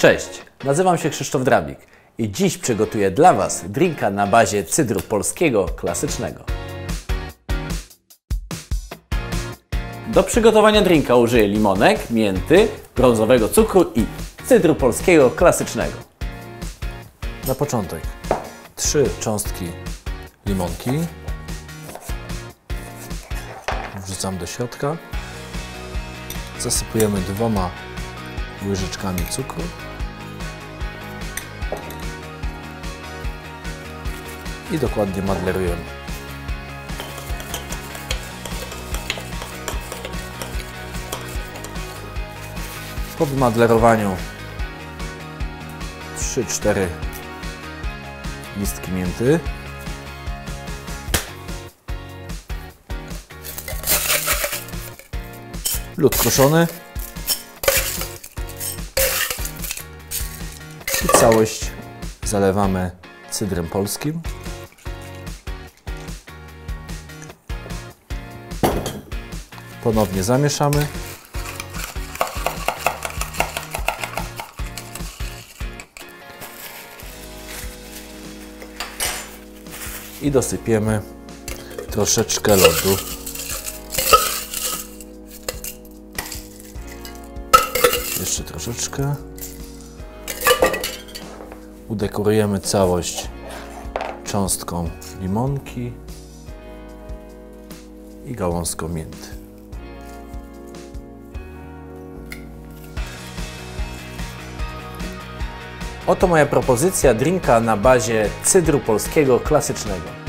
Cześć, nazywam się Krzysztof Drabik i dziś przygotuję dla Was drinka na bazie cydru polskiego klasycznego. Do przygotowania drinka użyję limonek, mięty, brązowego cukru i cydru polskiego klasycznego. Na początek 3 cząstki limonki wrzucam do środka, zasypujemy 2 łyżeczkami cukru i dokładnie madlerujemy. Po wymadlerowaniu 3-4 listki mięty, lód kruszony i całość zalewamy cydrem polskim. Ponownie zamieszamy. I dosypiemy troszeczkę lodu. Jeszcze troszeczkę. Udekorujemy całość cząstką limonki i gałązką mięty. Oto moja propozycja drinka na bazie cydru polskiego klasycznego.